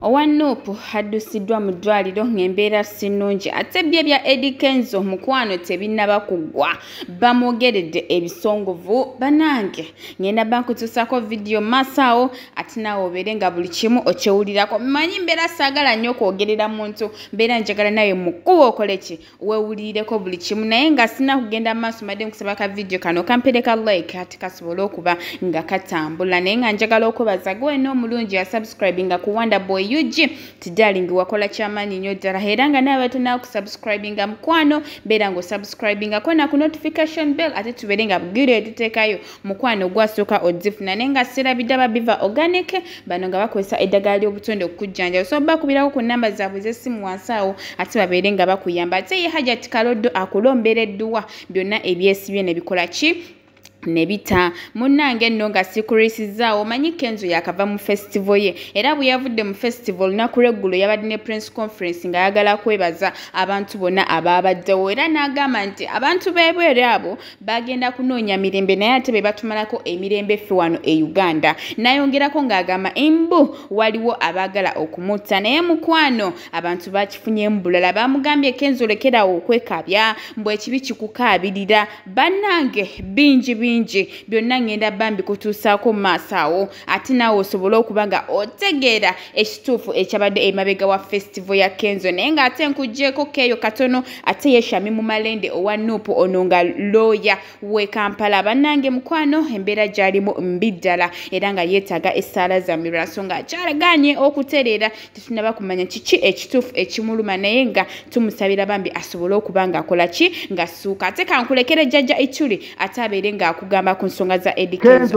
Owa Nup haddusiddwa mu dwaliro ng'embeera si nnungi ate bya Eddy Kenzo mukwano tebinnaba kuggwa bamwogeredde ebisongovu banange ngenda bankutuusako vidiyo masaawo ate naawe obeere nga buli kimu okyewulirako mmanyi mbeera saagala nnyo okwogerera muntu mbeera njagala nawe mukuba okole ki weewulirireko buli kimu naye nga sina kugenda maaso madde nkusaba ka vidiyo kano kampereka like ate kasobole okuba nga katambula naye nga njagala okwebaza gwe n'omulungi ya subscribinga ku Wonder Boy UG tidalingi wakola kyamaanyi nnyo ddala era nga nawe tuna kusubscribinga mukwano beera nga osubscribinga kona ku notification bell ate tubeere nga bugire tuteekayo mukwano gwasooka odzifuna naye nga sirabidde ababiva organic bano nga bakozesa eddagala ly'obutonde okujjanja so bakubirako ku namba zaabwe z'essimu wansi awo ate babeere nga bakuyamba ate ye hajati kaloddo akulombereddwa byonna ebyesibye ne bikola ki nebita munnange nno nga sikurisizzaawo manyi Kenzo yakava mu festival ye era bwe yavudde mu festival lunaku lweggulo yabadde ne press conference nga ayagala kwebaza abantu bonna abaabaddewo era n'agamba nti abantu b'ebweru abo bagenda kunoonya mirembe naye ate be batumalako emirembe ffe wano e Uganda n'ayongerako ng'agamba embu waliwo abaagala okumutta naye mukwano abantu bakifunyemu bulala bamugambye Kenzo lekerawo okwekabya mbw ekibi kikukaabirira bannange bingi byonna ngenda bambi kutuusaako mu maaso awo ate naawe osobole okuba nga otegeera ekituufu ekyabadde emabega wa festival ya Kenzo naye ng'ate nkuggyeko keeyo katono ate yeshami mu malende Owa Nup ono nga looya w'e Kampala bannange mukwano embeera gy'alimu mbi ddala era nga yeetaaga essaala zamirwa so nga akyalagaanye okutereera tetunaba kumanya kiki ekituufu ekimuluma naye nga tumusabira bambi asobole okuba ng'akola ki ng'assuuka ate kankulekere jaja icuuli ate abeere nga kugamba ku nsonga za Eddy Kenzo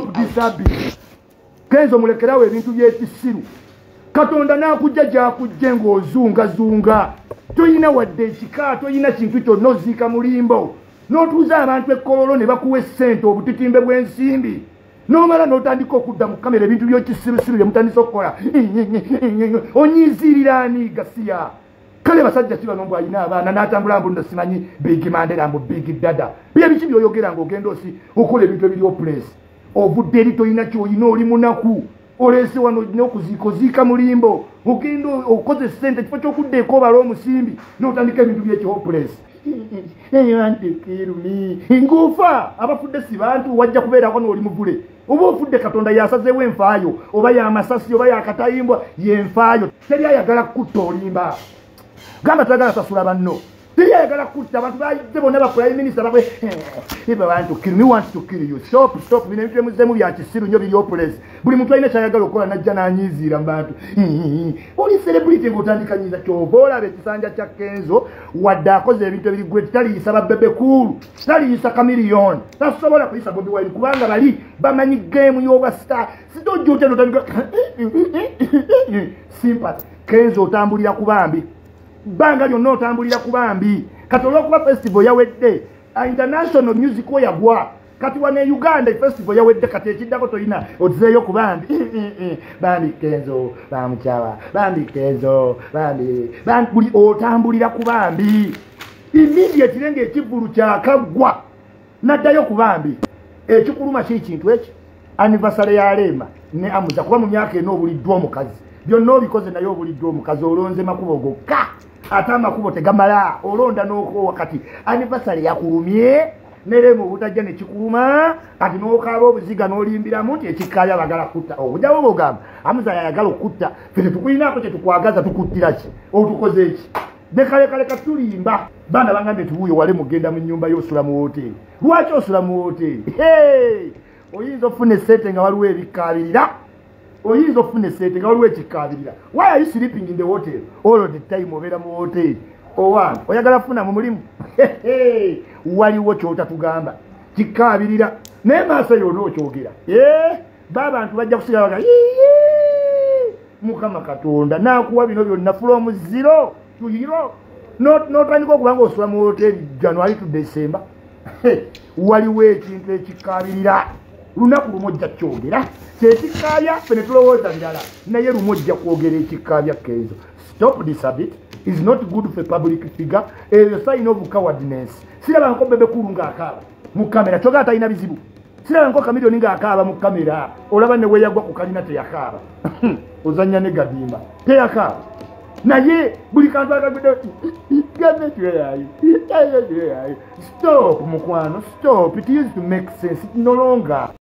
Kenzo mulekerawo ebintu by'ekisiru Katonda n'akujja gy'akujje ng'ozungazunga toyina wadde ekika toyina kintu kyonna oziika mulimbo n'otuuza abantu ekkololo ne bakuwa essente obutitimbe bw'ensimbi n'omala n'otandika okudda mu kamera ebintu by'ekisirusiru bye mutandisa okukola onyiziirira ani gasiya kale basajja kibano mbu alina abaana n'atambula mbu simanyi big mandera mbu big dada bye biki by'oyogera ng'ogenda osi okola ebintu ebiri opulesi ovudde eri toyina ky'olina oli munaku oleese wano olina okuziika mulimbo ogenda okoze ssente kifo ky'okuddeeko obala omusimbi n'otandika ebintu by'ekihopulesi antikirumi ngufa abafudde si bantu wajja kubeerako n'oli muvule oba ofudde Katonda yasazeewo enfaayo oba y'amasasi oba y'akatayimbwa y'enfaayo teri ayagala kutta olimba gamba twagala sasula banno teri ayagala kutta abantu bayizze bonna ba prime minister bakwe want to kill you stop bino ebintu emuzeemu bya kisiru nnyo biri opulesi buli muntu alina kyayagala okukola najja n'anyiiziira mu bantu oli celebrity ng'otandika nyiiza kyova olaba ekisanja kya Kenzo wadde akoze ebintu ebiri gwe taliyisa babebe kulu taliyisa kamiliyoni tasobola kuyisa Bobi Wine kubanga bali bamanyi geemu y'obwasita sitojjuute notandika sympathy Kenzo otambulira ku bambi banga lyonna otambulira ku bambi kati olw'okuba festival yawedde international music we yagwa kati wane Uganda festival yawedde kati ekiddako toyina otuzeeyo ku bambi bambi Kenzo bamukyawa bambi Kenzo bambi buli otambulira ku bambi immediately ng'ekivulu kyakaggwa naddayo ku bambi ekikuluma kintu eki anniversary ya Lema ne amuza kuba mu myaka eno obuliddwa omukazi byonna obikoze naye obuliddwa omukazi olonze makubo gokka ate amakubo tegamala olonda n'okoowa kati anniversary yakulumye neremu obutajja ne kikuluma kati n'okaaba obuziga n'olimbiramu nti ekikkaaya bagala kutta okujjawo bogamba amuza yayagala okutta fene tukulinaako kye tukwagaza tukuttira ki otukoze eki nekaleka tulimba baana bangambye tubuuyo wale mugenda mu nnyumba y'osula mu woteeri lwaki osula mu woteeri oyinza ofuna essente nga waliwo ebikkaabirira oyinza ofuna essente nga waliwo ekikkaabirira why are you sleeping in the hotel all the time obeera mu hotel owange oyagala funa mu mulimu waliwo kyotatugamba kikkaabirira naye maaso yonna okyogera baabantu bajja kusigala baga Mukama Katonda n'akuwa bino byonna from 0 to hero n'otandika okuba nga osula mu hotel January to December waliwo ekintu ekikkaabirira lunaku lumu ojja kyogera kyekikkaabya fene tulowooza ndala naye lumu ojja kwogera ekikkaabya Kenzo stop this habit is not good for public figure a sign of cowardness siraba nko bebe kulu ng'akaaba mu kamera kyogera talina bizibu siraba nko kamiliyoni ng'akaaba mu kamera olaba ne weeyagwa ku kalina teyakaaba ozanya ne gadimba teyaka naye buli kantu akagudde stop mukwano stop, it used to make sense, no longer.